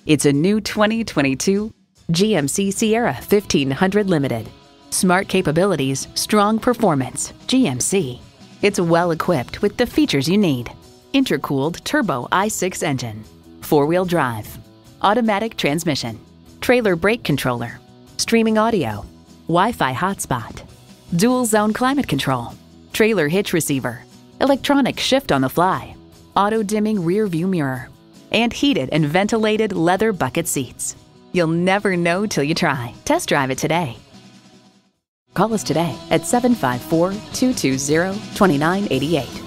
It's a new 2022 GMC Sierra 1500 Limited. Smart capabilities, strong performance. GMC. It's well equipped with the features you need. Intercooled turbo i6 engine, 4-wheel drive, automatic transmission, trailer brake controller, streaming audio, Wi-Fi hotspot, dual zone climate control, trailer hitch receiver, electronic shift on the fly, auto dimming rear view mirror, and heated and ventilated leather bucket seats. You'll never know till you try. Test drive it today. Call us today at 754-220-2988.